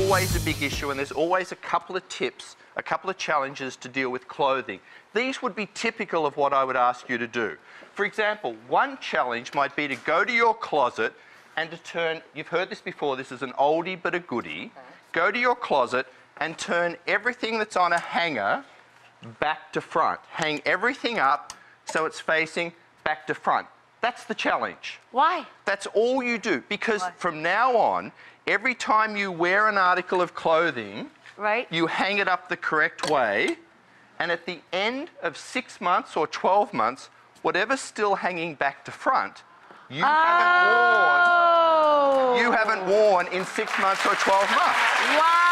always a big issue, and there's always a couple of tips, a couple of challenges to deal with clothing. These would be typical of what I would ask you to do. For example, one challenge might be to go to your closet and to turn, you've heard this before, this is an oldie but a goodie, go to your closet and turn everything that's on a hanger back to front. Hang everything up so it's facing back to front. That's the challenge. Why? That's all you do, because from now on, every time you wear an article of clothing, you hang it up the correct way, and at the end of 6 months or 12 months, whatever's still hanging back to front, you haven't worn in 6 months or 12 months. Wow.